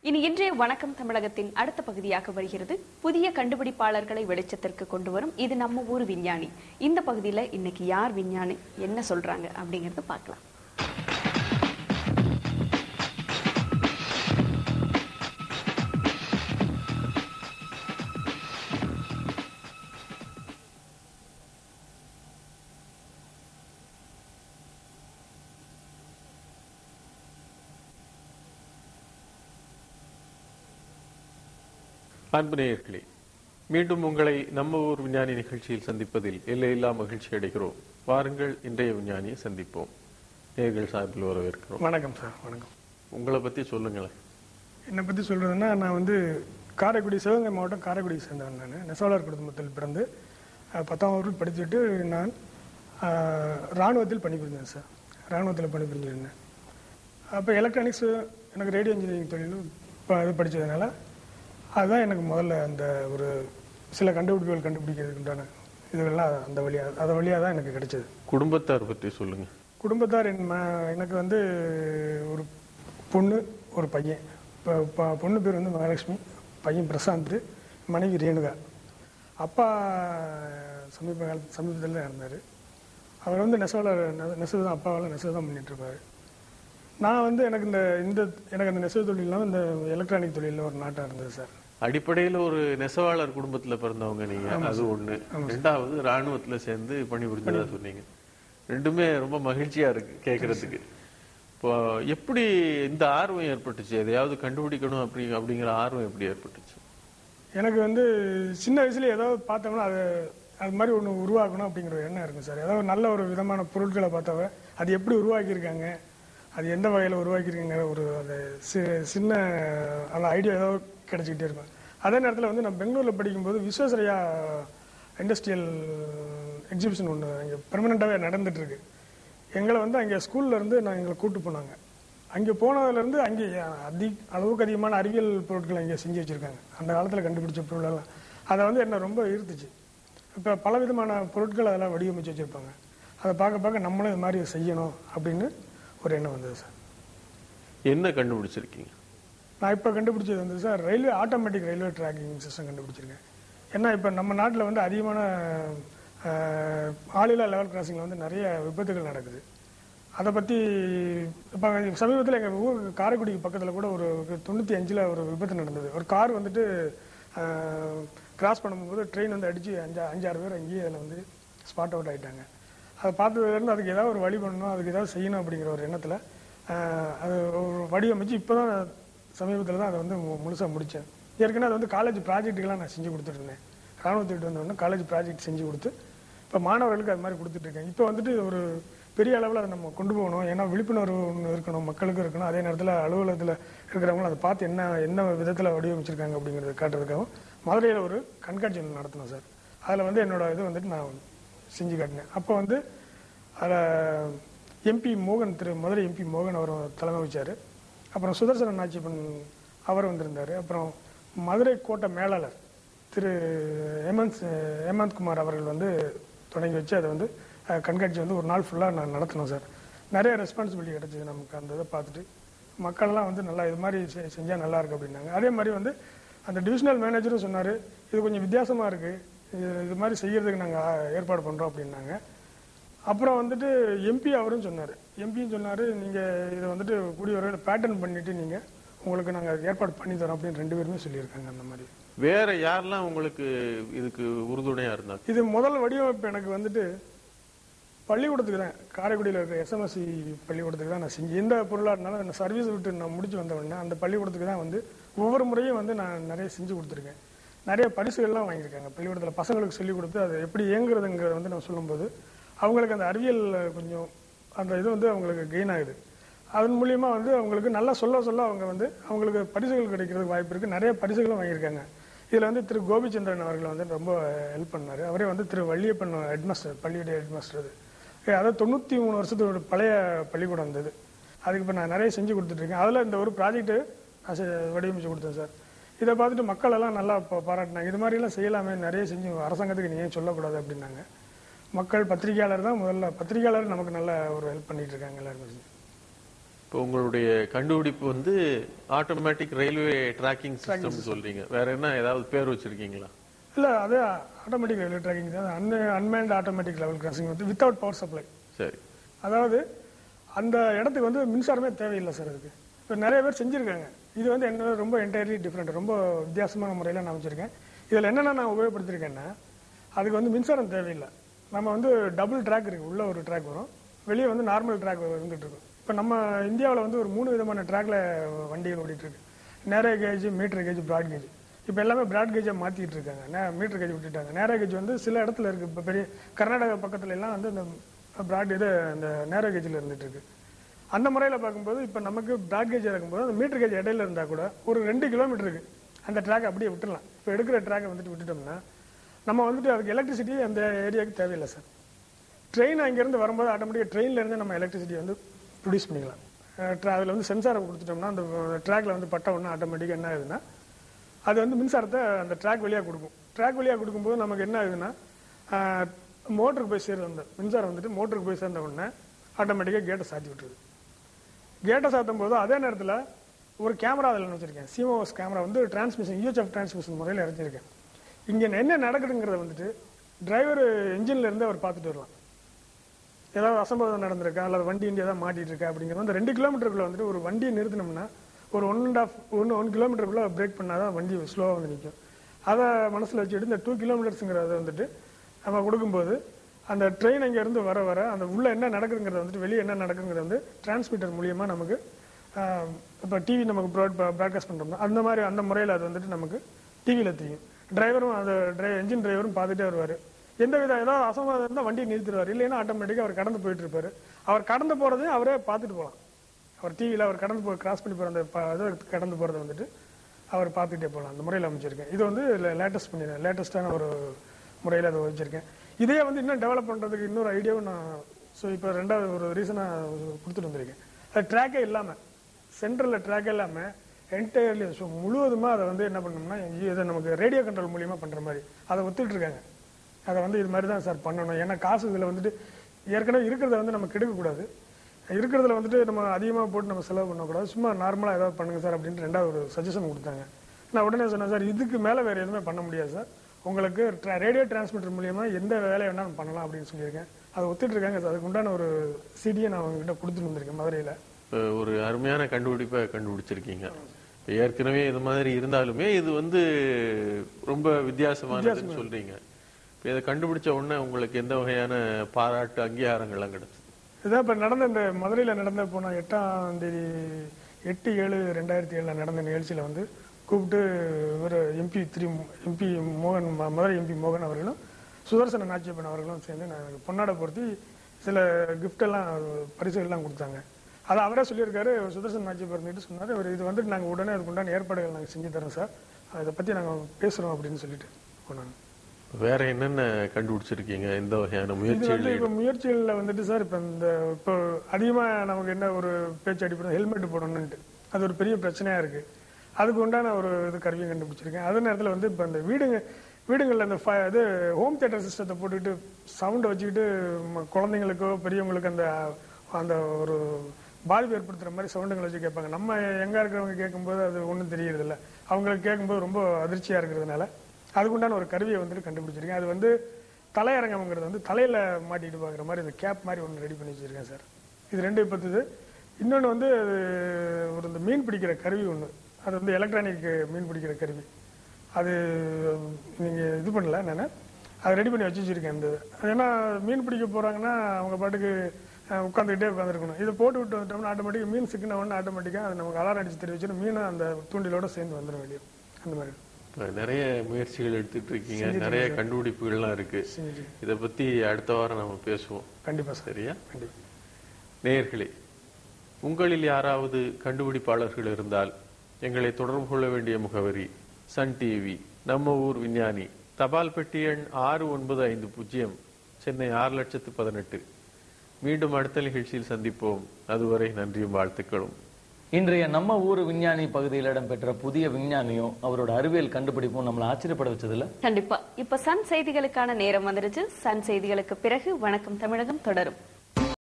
இனி இன்றைய வணக்கம் தமிழகத்தின் அடுத்த பகுதியாக வருகிறது. புதிய கண்டுபிடிப்பாளர்களை வெளிச்சத்திற்கு கொண்டு வரும் இது நம்ம ஊர் விஞ்ஞானி. இந்த பகுதியில இன்னைக்கு யார் விஞ்ஞானி என்ன சொல்றாங்க அப்படிங்கறது பார்க்கலாம். அன்பு நேயர்களே, மீண்டும் உங்களை நம்ம ஊர் விஞ்ஞானி நிகழ்ச்சியில் சந்திப்பதில் எல்லையில்லா மகிழ்ச்சி அடைகிறோம். வாருங்கள், இன்றைய விஞ்ஞானியை சந்திப்போம். நேயர்கள் சார்பில் வரவேற்கிறோம். வணக்கம் சார். வணக்கம். உங்களை பத்தி சொல்லுங்களேன். என்னை பத்தி சொல்றதுன்னா, நான் காரைக்குடி, சிவகங்கை மாவட்டம் காரைக்குடியை சேர்ந்தவன். நான் நெசவாளர் குடும்பத்தில் பிறந்து 10ஆம் வகுப்பு படிச்சுட்டு நான் இராணுவத்தில் பணிபுரிந்தேன் சார். இராணுவத்தில் பணிபுரிஞ்சிருந்தேன். அப்போ எலக்ட்ரானிக்ஸ், எனக்கு ரேடியோ இன்ஜினியரிங் தொழிலும் இது படித்ததுனால அதுதான் எனக்கு முதல்ல அந்த ஒரு சில கண்டுபிடிப்புகள் கண்டுபிடிக்கிறதுக்கு உண்டான இதுகள்லாம் அந்த வழியாக தான் எனக்கு கிடைச்சது. குடும்பத்தார் பற்றி சொல்லுங்க. குடும்பத்தார் எனக்கு ஒரு பொண்ணு ஒரு பையன். இப்போ பொண்ணு பேர் மகாலட்சுமி, பையன் பிரசாந்த், மனைவி ரேணுகா. அப்பா சமீபத்தில் இருந்தார். அவர் நெசவு தான், அப்பாவால் நெசவு தான் பண்ணிட்டுருப்பார். நான் எனக்கு எனக்கு அந்த நெசவு தொழிலாம் இந்த எலக்ட்ரானிக் தொழிலில் ஒரு நாட்டாக இருந்தது சார். அடிப்படையில் ஒரு நெசவாளர் குடும்பத்துல பிறந்தவங்க நீங்க, அது ஒண்ணு. ரெண்டாவது ராணுவத்துல சேர்ந்து பணிபுரிஞ்சதா சொன்னீங்க. ரெண்டுமே ரொம்ப மகிழ்ச்சியா இருக்கு கேட்கறதுக்கு. இப்போ எப்படி இந்த ஆர்வம் ஏற்பட்டுச்சு? எதையாவது கண்டுபிடிக்கணும் அப்படிங்கிற ஆர்வம் எப்படி ஏற்பட்டுச்சு? எனக்கு சின்ன வயசுல ஏதாவது பார்த்தோம்னா அது மாதிரி ஒன்று உருவாக்கணும் அப்படிங்கிற ஒரு எண்ணம் இருக்கும் சார். ஏதாவது நல்ல ஒரு விதமான பொருட்களை பார்த்தாவ அது எப்படி உருவாக்கியிருக்காங்க, அது எந்த வகையில் உருவாக்கியிருக்காங்க, ஒரு அந்த சின்ன அந்த ஐடியா ஏதாவது கிடைச்சிக்கிட்டே இருக்கும். அதே நேரத்தில் நான் பெங்களூரில் படிக்கும்போது விஸ்வேஸ்வரையா இண்டஸ்ட்ரியல் எக்ஸிபிஷன் ஒன்று இங்கே பெர்மனெண்ட்டாகவே நடந்துட்டு இருக்கு. எங்களை அங்கே ஸ்கூல்லேருந்து எங்களை கூப்பிட்டு போனாங்க. அங்கே போனதுலேருந்து அங்கே அளவுக்கு அதிகமான அறிவியல் பொருட்களை அங்கே செஞ்சு வச்சுருக்காங்க. அந்த காலத்தில் கண்டுபிடிச்ச பொருளெல்லாம் அதை என்னை ரொம்ப ஈர்த்துச்சு. இப்போ பல விதமான பொருட்கள் அதெல்லாம் வடிவமைச்சு வச்சுருப்பாங்க. அதை பார்க்க நம்மளும் இது மாதிரி செய்யணும் அப்படின்னு ஒரு எண்ணம் வந்தது சார். என்ன கண்டுபிடிச்சிருக்கீங்க? நான் இப்போ கண்டுபிடிச்சது sir automatic railway tracking system கண்டுபிடிச்சிருக்கேன். ஏன்னா இப்போ நம்ம நாட்டில் அதிகமான ஆளில்லா லெவல் கிராசிங்கில் நிறைய விபத்துகள் நடக்குது. அதை பற்றி இப்போ சமீபத்தில் எங்கள் ஊர் காரைக்குடிக்கு பக்கத்தில் கூட ஒரு 95ல் ஒரு விபத்து நடந்தது. ஒரு கார் கிராஸ் பண்ணும்போது ட்ரெயின் அடித்து 5-6 பேர் அங்கேயே அதில் ஸ்பாட் அவுட் ஆகிட்டாங்க. அதை பார்த்ததுலேருந்து அதுக்கு ஏதாவது ஒரு வழி பண்ணணும், அதுக்கு ஏதாவது செய்யணும் அப்படிங்கிற ஒரு எண்ணத்தில் அது ஒரு வடிவமைச்சு இப்போ தான் சமீபத்தில் தான் அதை முழுசாக முடித்தேன். ஏற்கனவே அது காலேஜ் ப்ராஜெக்ட்டுக்கெல்லாம் நான் செஞ்சு கொடுத்துருந்தேன். ராணுவத்துக்கிட்ட வந்தோடனே காலேஜ் ப்ராஜெக்ட் செஞ்சு கொடுத்து இப்போ மாணவர்களுக்கு அது மாதிரி கொடுத்துட்ருக்கேன். இப்போ ஒரு பெரிய அளவில் அதை நம்ம கொண்டு போகணும். ஏன்னா விழிப்புணர்வு ஒன்று இருக்கணும், மக்களுக்கு இருக்கணும். அதே நேரத்தில் அலுவலகத்தில் இருக்கிறவங்களும் அதை பார்த்து என்ன விதத்தில் வடிவமைச்சிருக்காங்க அப்படிங்கிறத காட்டுறதுக்காகவும் மதுரையில் ஒரு கண்காட்சி ஒன்று நடத்தினோம் சார். அதில் என்னோட இது நான் செஞ்சு காட்டினேன். அப்போ அதில் எம்பி மோகன், மதுரை எம்பி மோகன் அவர் தலைமை வச்சார். அப்புறம் சுதர்சன நாச்சிப்பன் அவர் வந்திருந்தார். அப்புறம் மதுரை கோட்டை மேலாளர் திரு ஹேமந்த் குமார் அவர்கள் தொடங்கி வச்சு அதை கண்காட்சி ஒரு நாள் ஃபுல்லாக நான் நடத்தினோம் சார். நிறைய ரெஸ்பான்சிபிலிட்டி கிடச்சிது நமக்கு. அந்த இதை பார்த்துட்டு மக்கள்லாம் நல்லா இது மாதிரி செஞ்சால் நல்லா இருக்கு அப்படின்னாங்க. அதே மாதிரி அந்த டிவிஷனல் மேனேஜரும் சொன்னார், இது கொஞ்சம் வித்தியாசமாக இருக்குது, இது மாதிரி செய்யறதுக்கு நாங்கள் ஏற்பாடு பண்ணுறோம் அப்படின்னாங்க. அப்புறம் எம்பி அவரும் சொன்னார். எம்பியும் சொன்னார், நீங்கள் இதை கூடிய வரையில் பேட்டர்ன் பண்ணிட்டு உங்களுக்கு நாங்கள் ஏற்பாடு பண்ணி தரோம் அப்படின்னு 2 பேருமே சொல்லியிருக்காங்க. அந்த மாதிரி வேற யாரெல்லாம் உங்களுக்கு இதுக்கு உறுதுணையா இருந்தாங்க? இது முதல் வடிவமைப்பு எனக்கு பள்ளிக்கூடத்துக்கு தான், காரைக்குடியில் இருக்கிற எஸ்எம்எஸ்சி பள்ளிக்கூடத்துக்கு தான் நான் செஞ்சு. எந்த பொருளாக இருந்தாலும் அந்த சர்வீஸ் விட்டு நான் முடிச்சு வந்தவொடனே அந்த பள்ளிக்கூடத்துக்கு தான் ஒவ்வொரு முறையும் நான் நிறைய செஞ்சு கொடுத்துருக்கேன். நிறைய பரிசுகள்லாம் வாங்கியிருக்காங்க பள்ளிக்கூடத்தில். பசங்களுக்கு சொல்லிக் கொடுத்து அது எப்படி இயங்குறதுங்கிறத நான் சொல்லும்போது அவங்களுக்கு அந்த அறிவியல் கொஞ்சம் அந்த இது அவங்களுக்கு கெயின் ஆகுது. அதன் மூலியமாக அவங்களுக்கு நல்லா சொல்ல அவங்க அவங்களுக்கு பரிசுகள் கிடைக்கிறதுக்கு வாய்ப்பு இருக்குது. நிறைய பரிசுகளும் வாங்கியிருக்காங்க. இதில் திரு கோபிச்சந்திரன் அவர்கள் ரொம்ப ஹெல்ப் பண்ணார். அவரே திரு வள்ளியப்பன் ஹெட்மாஸ்டர், பள்ளியுடைய ஹெட்மாஸ்டர். அதாவது 93 வருஷத்தோட பழைய பள்ளிக்கூடம் இருந்தது. அதுக்கு இப்போ நான் நிறைய செஞ்சு கொடுத்துட்ருக்கேன். அதில் இந்த ஒரு ப்ராஜெக்ட்டு நான் வடிவமைச்சு கொடுத்தேன் சார். இதை பார்த்துட்டு மக்கள் எல்லாம் நல்லா பாராட்டினாங்க. இது மாதிரிலாம் செய்யலாமே, நிறைய செஞ்சு அரசாங்கத்துக்கு நீங்கள் சொல்லக்கூடாது அப்படின்னாங்க. மக்கள், பத்திரிகையாளர் தான் முதல்ல, பத்திரிகையாளர் நமக்கு நல்ல ஒரு ஹெல்ப் பண்ணிட்டு இருக்காங்க எல்லாருமே. இப்போ உங்களுடைய கண்டுபிடிப்பு வந்து ஆட்டோமேட்டிக் ரயில்வே டிராக்கிங் சிஸ்டம் சொல்றீங்க. வேற என்ன ஏதாவது பேர் வச்சிருக்கீங்களா? இல்ல, அது ஆட்டோமேட்டிக் ரயில்வே டிராக்கிங் தான். அன்மேன்ட் ஆட்டோமேட்டிக் லெவல் கிராசிங் வந்து வித்தவுட் பவர் சப்ளை. சரி. அதாவது அந்த இடத்துக்கு வந்து மின்சாரமே தேவையில்லை சார். அதுக்கு இப்போ நிறைய பேர் செஞ்சிருக்காங்க. இது வந்து என்ன ரொம்ப என்டையர்லி டிஃப்ரெண்ட், ரொம்ப வித்தியாசமான முறையில் நான் வச்சிருக்கேன். இதில் என்னென்ன நான் உபயோகப்படுத்திருக்கேன்னா, அதுக்கு வந்து மின்சாரம் தேவையில்லை. நம்ம வந்து டபுள் ட்ராக் இருக்கு, உள்ள ஒரு ட்ராக் வரும், வெளியே வந்து நார்மல் ட்ராக் வந்துட்டு இருக்கும். இப்போ நம்ம இந்தியாவில் வந்து ஒரு 3 விதமான ட்ராக்ல வண்டிகள் ஓடிட்டு இருக்கு. Narrow gauge, metre gauge, broad gauge. இப்போ எல்லாமே பிராட் கேஜை மாற்றிட்டு இருக்காங்க, மீட்டர் கேஜ் விட்டுட்டாங்க. நேரோ கேஜ் வந்து சில இடத்துல இருக்கு. இப்போ பெரிய கர்நாடகா பக்கத்துல எல்லாம் வந்து இந்த பிராட் இந்த நேரோ கேஜில் இருந்துட்டு இருக்கு. அந்த முறையில் பார்க்கும்போது இப்போ நமக்கு பிராட் கேஜ் இருக்கும்போது அந்த மீட்டர் கேஜ் இடையில இருந்தால் கூட ஒரு 2 கிலோமீட்டருக்கு அந்த ட்ராக் அப்படியே விட்டுடலாம். இப்போ எடுக்கிற ட்ராக்கை வந்துட்டு விட்டுட்டோம்னா நம்ம வந்துட்டு அதுக்கு எலக்ட்ரிசிட்டி அந்த ஏரியாவுக்கு தேவையில்லை சார். ட்ரெயின் அங்கேருந்து வரும்போது ஆட்டோமேட்டிக்காக ட்ரெயின்லேருந்து நம்ம எலக்ட்ரிசிட்டி வந்து ப்ரொடியூஸ் பண்ணிக்கலாம். அதில் வந்து சென்சாரை கொடுத்துட்டோம்னா அந்த ட்ராக்ல வந்து பட்ட ஒன்று ஆட்டோமேட்டிக்காக என்ன ஆகுதுன்னா அது வந்து மின்சாரத்தை அந்த ட்ராக் வழியாக கொடுக்கும். ட்ராக் வழியாக கொடுக்கும்போது நமக்கு என்ன ஆகுதுன்னா மோட்டருக்கு போய் சேர்ந்த அந்த மின்சாரம் வந்துட்டு மோட்டருக்கு போய் சேர்ந்த உடனே ஆட்டோமேட்டிக்காக கேட்டை சாத்தி விட்டுருது. கேட்டை சாத்தும் போது அதே நேரத்தில் ஒரு கேமரா அதில் வச்சிருக்கேன். சிஎம்ஓஎஸ் கேமரா வந்து டிரான்ஸ்மிஷன் யூஎச்எஃப் டிரான்ஸ்மிஷன் முறையில் இறச்சிருக்கேன். இங்கே என்ன நடக்குதுங்கிறத வந்துட்டு டிரைவர் என்ஜின்ல இருந்து அவர் பார்த்துட்டு வரலாம். ஏதாவது அசம்பாவிதம் நடந்திருக்கா அல்லது வண்டி ஏதாவது மாட்டிட்டு இருக்கா அப்படிங்கிறது அந்த 2 கிலோமீட்டருக்குள்ள வந்துட்டு ஒரு வண்டியை நிறுத்தினோம்னா ஒரு 1 கிலோமீட்டருக்குள்ள பிரேக் பண்ணாதான் வண்டி ஸ்லோவாக வந்து நிற்கும். அதை மனசில் வச்சுட்டு இந்த 2 கிலோமீட்டர்ஸுங்கிறத வந்துட்டு நம்ம கொடுக்கும்போது அந்த ட்ரெயின் அங்கேருந்து வர அந்த உள்ள என்ன நடக்குதுங்கிறத வந்துட்டு வெளியே என்ன நடக்குங்கிறத வந்து டிரான்ஸ்மிட்டர் மூலியமா நமக்கு இப்போ டிவி நமக்கு ப்ராட்காஸ்ட் பண்ணுறோம்னா அந்த மாதிரி அந்த முறையில் அது வந்துட்டு நமக்கு டிவியில் தெரியும். டிரைவரும் அந்த என்ஜின் டிரைவரும் பார்த்துட்டே வருவார். எந்த வித ஏதாவது அசம்பாவிதம் இருந்தால் வண்டியை நிறுத்திடுவார். இல்லைன்னா ஆட்டோமேட்டிக்காக அவர் கடந்து போயிட்டு இருப்பாரு. அவர் கடந்து போகிறதையும் அவரே பார்த்துட்டு போகலாம். அவர் டிவியில் அவர் கடந்து போய் கிராஸ் பண்ணி போகிற அந்த கடந்து போகிறத வந்துட்டு அவர் பார்த்துட்டே போகலாம். அந்த முறையில் அமைச்சிருக்கேன். இது வந்து லேட்டஸ்டான ஒரு முறையில் அதை வச்சிருக்கேன். இதே வந்து இன்னும் டெவலப் பண்ணுறதுக்கு இன்னொரு ஐடியாவும் நான் இப்போ 2வது ஒரு ரீசனாக கொடுத்துட்டு வந்திருக்கேன். அது ட்ராக்கே இல்லாமல் சென்ட்ரலில் ட்ராக்கே இல்லாமல் என்டையர்லி முழுவதுமாக அதை வந்து என்ன பண்ணோம்னா இதை நமக்கு ரேடியோ கண்ட்ரோல் மூலியமாக பண்ணுற மாதிரி அதை ஒத்துட்டு இருக்காங்க. அதை வந்து இது மாதிரி தான் சார் பண்ணணும். ஏன்னா காசு இதில் வந்துட்டு ஏற்கனவே இருக்கிறத வந்து நம்ம கெடுக்கக்கூடாது. இருக்கிறதுல வந்துட்டு நம்ம அதிகமாக போட்டு நம்ம செலவு பண்ணக்கூடாது. சும்மா நார்மலாக ஏதாவது பண்ணுங்க சார் அப்படின்ட்டு 2வது ஒரு சஜஷன் கொடுத்தாங்க. நான் உடனே சொன்னேன், சார் இதுக்கு மேலே வேறு எதுவுமே பண்ண முடியாது சார், உங்களுக்கு ரேடியோ டிரான்ஸ்மிட்டர் மூலியமாக எந்த வேலையை வேணாலும் பண்ணலாம் அப்படின்னு சொல்லியிருக்கேன். அதை ஒத்துட்டு இருக்காங்க சார். அதுக்கு உண்டான ஒரு சிடியை நான் அவங்ககிட்ட கொடுத்துட்டு வந்திருக்கேன் மதுரையில். ஒரு அருமையான கண்டுபிடிப்பை கண்டுபிடிச்சிருக்கீங்க. ஏற்கனவே இது மாதிரி இருந்தாலுமே இது வந்து ரொம்ப வித்தியாசமானதுன்னு சொல்றீங்க. இதை கண்டுபிடிச்ச உடனே உங்களுக்கு எந்த வகையான பாராட்டு அங்கீகாரங்கள்லாம் கிடைச்சது? இதான் இப்போ நடந்த இந்த மதுரையில் நடந்த போன 8ஆம் தேதி 8/7/2007 நடந்த நிகழ்ச்சியில் வந்து கூப்பிட்டு இவர் எம்பி மோகன், மதுரை எம்பி மோகன் அவர்களும் சுதர்சன நாச்சியப்பன் அவர்களும் சேர்ந்து நான் பொன்னாடை பொருத்தி சில கிஃப்டெல்லாம் பரிசுகள்லாம் கொடுத்தாங்க. அதை அவரே சொல்லியிருக்காரு. சுதர்சன் நாச்சியப்பன் இருந்துட்டு சொன்னார், இவர் இது வந்துட்டு நாங்கள் உடனே அதுக்கு உண்டான ஏற்பாடுகள் நாங்கள் செஞ்சு தரோம் சார், அதை பற்றி நாங்கள் பேசுகிறோம் அப்படின்னு சொல்லிட்டு போனாங்க. வேற என்னென்ன கண்டுபிடிச்சிருக்கீங்க? இந்த வகையான முயற்சிகள்? இப்போ முயற்சிகளில் வந்துட்டு சார் இப்போ அதிகமாக நமக்கு என்ன ஒரு பேச்சு அடிப்படை ஹெல்மெட் போடணுன்ட்டு அது ஒரு பெரிய பிரச்சனையாக இருக்கு. அதுக்கு உண்டான ஒரு இது கருவியும் கண்டுபிடிச்சிருக்கேன். அதே நேரத்தில் வந்து இப்போ இந்த வீடுகளில் இந்த இது ஹோம் தியேட்டர் சிஸ்டத்தை போட்டுக்கிட்டு சவுண்டை வச்சுக்கிட்டு குழந்தைங்களுக்கோ பெரியவங்களுக்கு அந்த ஒரு பாதிப்பு ஏற்படுத்துகிற மாதிரி சவுண்டுங்களை வச்சு கேட்பாங்க. நம்ம எங்கே இருக்கிறவங்க கேட்கும்போது அது ஒன்றும் தெரியறதில்ல, அவங்களுக்கு கேட்கும்போது ரொம்ப அதிர்ச்சியாக இருக்கிறதுனால அதுக்குண்டான ஒரு கருவியை வந்துட்டு கண்டுபிடிச்சிருக்கேன். அது வந்து தலையரங்கம்ங்கிறது வந்து தலையில் மாட்டிட்டு பார்க்குற மாதிரி இந்த கேப் மாதிரி ஒன்று ரெடி பண்ணி வச்சுருக்கேன் சார். இது 2 பத்துது. இன்னொன்று வந்து ஒரு இந்த மீன் பிடிக்கிற கருவி ஒன்று, அது வந்து எலக்ட்ரானிக் மீன் பிடிக்கிற கருவி. அது நீங்கள் இது பண்ணல, நான் அதை ரெடி பண்ணி வச்சு வச்சுருக்கேன். ஏன்னா மீன் பிடிக்க போகிறாங்கன்னா அவங்க பாட்டுக்கு உட்காந்துக்கிட்டே உட்காந்துருக்கணும். இதை போட்டு விட்டு வந்துட்டோம்னா ஆட்டோமேட்டிக்காக மீன் சிக்கின உடனே ஆட்டோமேட்டிக்காக அது நமக்கு அலாரம் அடிச்சு தெரிவிச்சுட்டு மீனும் அந்த தூண்டிலோட சேர்ந்து வந்துடும் வெளியே. அந்த மாதிரி நிறைய முயற்சிகள் எடுத்துட்டு இருக்கீங்க, நிறைய கண்டுபிடிப்புகள்லாம் இருக்கு. இதை பத்தி அடுத்த வாரம் நம்ம பேசுவோம். கண்டிப்பா. சரியா? நேயர்களே, உங்களில் யாராவது கண்டுபிடிப்பாளர்கள் இருந்தால் எங்களை தொடர்பு கொள்ள வேண்டிய முகவரி சன் டிவி, நம்ம ஊர் விஞ்ஞானி, தபால் பெட்டி எண் 6950, சென்னை 6,18,000. மீண்டும் அடுத்த நிகழ்ச்சியில் சந்திப்போம். அதுவரை நன்றியும் வாழ்த்துக்களும். இன்றைய நம்ம ஊர் விஞ்ஞானி பகுதியில் இடம்பெற்ற புதிய விஞ்ஞானியும் அவரோட அறிவியல் கண்டுபிடிப்பும் நம்மளை ஆச்சரியப்பட வச்சதுல கண்டிப்பா. இப்ப சன் செய்திகளுக்கான நேரம் வந்துருச்சு. சன் செய்திகளுக்கு பிறகு வணக்கம் தமிழகம் தொடரும்.